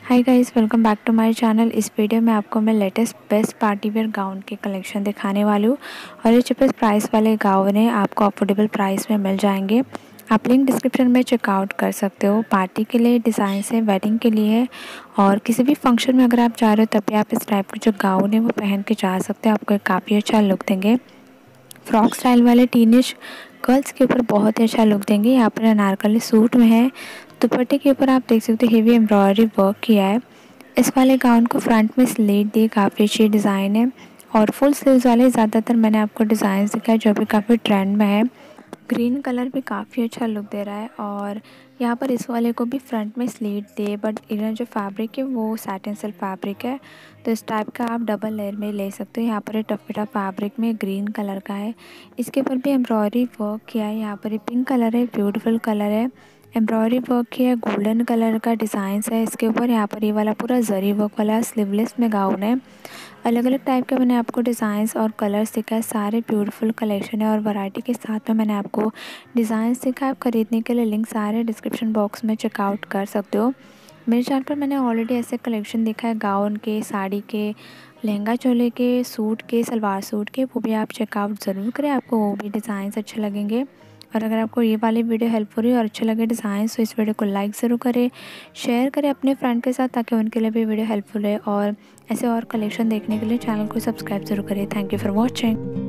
Hi guys, welcome back to my channel. इस video में आपको मैं latest best party wear gown के कलेक्शन दिखाने वाली हूँ और ये चीपेस्ट प्राइस वाले गाउन है, आपको अफोर्डेबल प्राइस में मिल जाएंगे। आप लिंक डिस्क्रिप्शन में चेकआउट कर सकते हो। पार्टी के लिए डिज़ाइन है, वेडिंग के लिए है और किसी भी फंक्शन में अगर आप जा रहे हो तब भी आप इस टाइप के जो गाउन है वो पहन के जा सकते हो। आपको काफ़ी अच्छा लुक देंगे। फ्रॉक स्टाइल वाले टीनेज गर्ल्स के ऊपर बहुत ही अच्छा लुक देंगे। यहाँ पर अनारकली सूट में है। दुपट्टे के ऊपर आप देख सकते हो हेवी एम्ब्रॉयडरी वर्क किया है। इस वाले गाउन को फ्रंट में स्लीट दी, काफ़ी अच्छी डिज़ाइन है और फुल स्लीव्स वाले ज़्यादातर मैंने आपको डिज़ाइन दिखाए जो भी काफ़ी ट्रेंड में है। ग्रीन कलर भी काफ़ी अच्छा लुक दे रहा है और यहाँ पर इस वाले को भी फ्रंट में स्लीट दे, बट इधर जो फैब्रिक है वो सैटिन सिल्क फैब्रिक है, तो इस टाइप का आप डबल लेयर में ले सकते हो। यहाँ पर टफेटा फैब्रिक में ग्रीन कलर का है, इसके ऊपर भी एम्ब्रॉयडरी वर्क किया है। यहाँ पर पिंक कलर है, ब्यूटीफुल कलर है, एम्ब्रॉयडरी वर्क किया है, गोल्डन कलर का डिज़ाइन है इसके ऊपर। यहाँ पर ये वाला पूरा जरी वर्क वाला स्लीवलेस में गाउन है। अलग अलग टाइप के मैंने आपको डिज़ाइंस और कलर्स दिखाए, सारे ब्यूटीफुल कलेक्शन है और वैरायटी के साथ में मैंने आपको डिज़ाइंस दिखाए। आप खरीदने के लिए लिंक सारे डिस्क्रिप्शन बॉक्स में चेकआउट कर सकते हो। मेरे चैनल पर मैंने ऑलरेडी ऐसे कलेक्शन देखा है गाउन के, साड़ी के, लहंगा चोले के, सूट के, सलवार सूट के, वो भी आप चेकआउट ज़रूर करें, आपको वो भी डिज़ाइंस अच्छे लगेंगे। और अगर आपको ये वाली वीडियो हेल्पफुल हुई और अच्छे लगे डिज़ाइंस तो इस वीडियो को लाइक ज़रूर करें, शेयर करें अपने फ्रेंड के साथ ताकि उनके लिए भी वीडियो हेल्पफुल है। और ऐसे और कलेक्शन देखने के लिए चैनल को सब्सक्राइब ज़रूर करें। Thank you for watching.